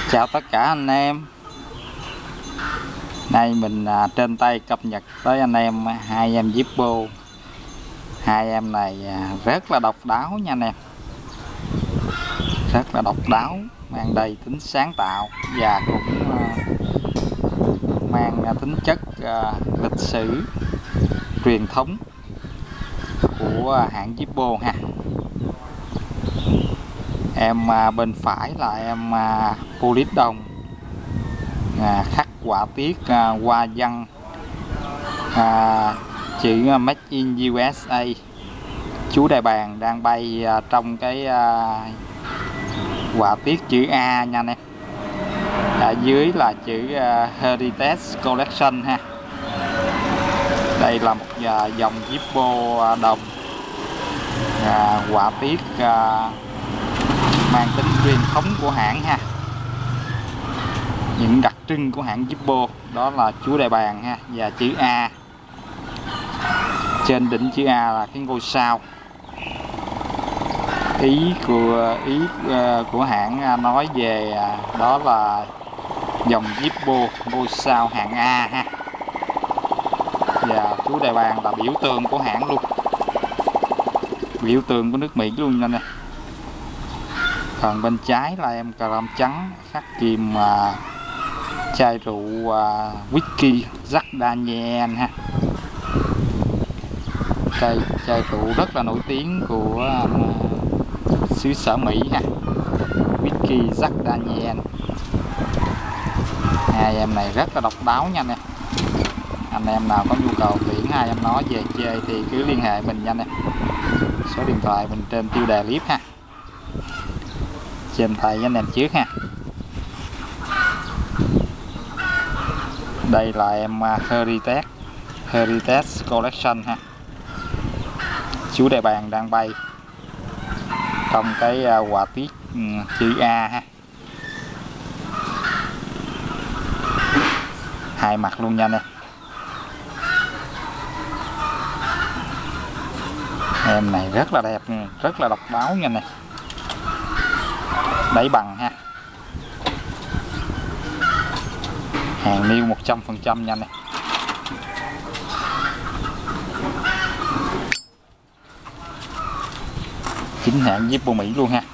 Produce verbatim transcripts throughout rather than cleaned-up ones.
Chào tất cả anh em. Nay mình à, trên tay cập nhật tới anh em hai em Zippo. Hai em này à, rất là độc đáo nha anh em. Rất là độc đáo, mang đầy tính sáng tạo và cũng à, mang à, tính chất à, lịch sử truyền thống của à, hãng Zippo ha. Em à, bên phải là em à, polish đồng à, khắc họa tiết à, hoa văn à, chữ Made in u ét a. Chú đại bàng đang bay à, trong cái à, họa tiết chữ A nha anh em. Ở dưới là chữ à, Heritage Collection ha. Đây là một à, dòng Zippo à, đồng à, họa tiết à, mang tính truyền thống của hãng ha. Những đặc trưng của hãng Zippo đó là chú đại bàng ha và chữ A. Trên đỉnh chữ A là cái ngôi sao. Ý của ý uh, của hãng nói về uh, đó là dòng Zippo ngôi sao hạng A ha. Và chú đại bàng là biểu tượng của hãng luôn, biểu tượng của nước Mỹ luôn nha nè. Phần bên trái là em cà râm trắng khắc kìm uh, chai rượu uh, whisky Jack Daniel ha. Chai, chai rượu rất là nổi tiếng của uh, xứ sở Mỹ ha, whisky Jack Daniel. Hai em này rất là độc đáo nha nè. Anh em nào có nhu cầu tuyển hai em nó về chơi thì cứ liên hệ mình nha nè. Số điện thoại mình trên tiêu đề clip ha. Trên tay với anh em trước ha. Đây là em Heritage Heritage Collection ha. Chú đại bàng đang bay trong cái họa tiết chữ A ha. Hai mặt luôn nha nè. Em này rất là đẹp, rất là độc đáo nha nè. Đáy bằng ha. Hàng niêu một trăm phần trăm nha nè. Chính hãng Zippo Mỹ luôn ha.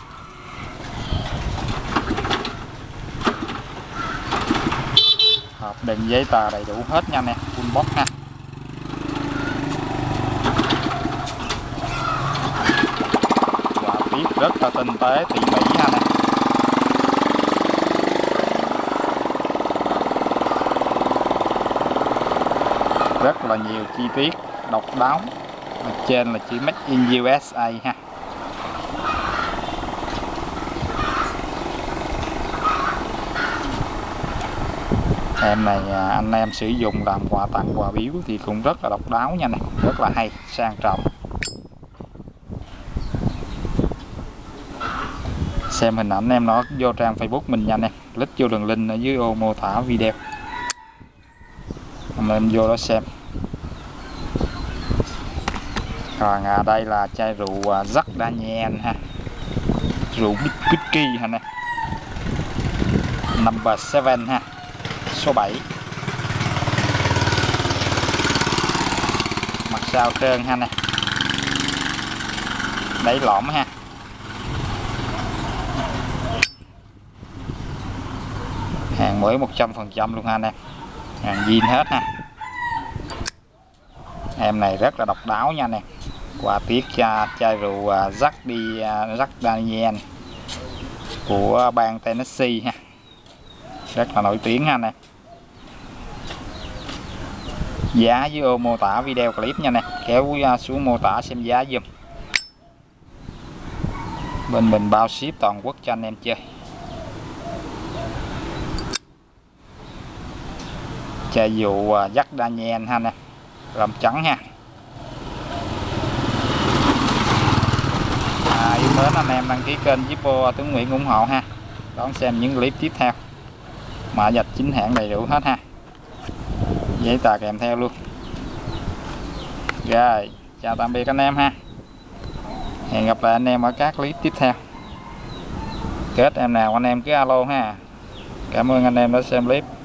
Hộp đựng giấy tờ đầy đủ hết nha nè, full box ha. Họa tiết rất là tinh tế tỉ mỉ ha nè. Rất là nhiều chi tiết độc đáo. Ở trên là chữ Made in u ét a ha. Em này anh em sử dụng làm quà tặng quà biếu thì cũng rất là độc đáo nha nè, rất là hay, sang trọng. Xem hình ảnh em nó vô trang Facebook mình nha nè, click vô đường link ở dưới ô mô tả video. Anh em vô đó xem. Còn à, đây là chai rượu uh, Jack Daniel ha. Rượu whisky ha nè. Number bảy ha. Số bảy. Mặt sau trơn ha nè. Đáy lõm ha. Hàng mới một trăm phần trăm luôn ha nè. Hàng zin hết ha. Em này rất là độc đáo nha nè. Quà tiết cha chai rượu Jack đi Jack Daniel của bang Tennessee ha. Rất là nổi tiếng ha nè. Giá dưới ô mô tả video clip nha nè, kéo xuống mô tả xem giá giùm. Bên mình bao ship toàn quốc cho anh em chơi. Chai rượu Jack Daniel ha nè, rầm trắng ha. À, yêu mến anh em đăng ký kênh Zippo Tuấn Nguyễn ủng hộ ha, đón xem những clip tiếp theo. Mã vạch chính hãng đầy đủ hết ha, giấy tờ kèm theo luôn. Rồi, chào tạm biệt anh em ha. Hẹn gặp lại anh em ở các clip tiếp theo. Kết em nào anh em cứ alo ha. Cảm ơn anh em đã xem clip.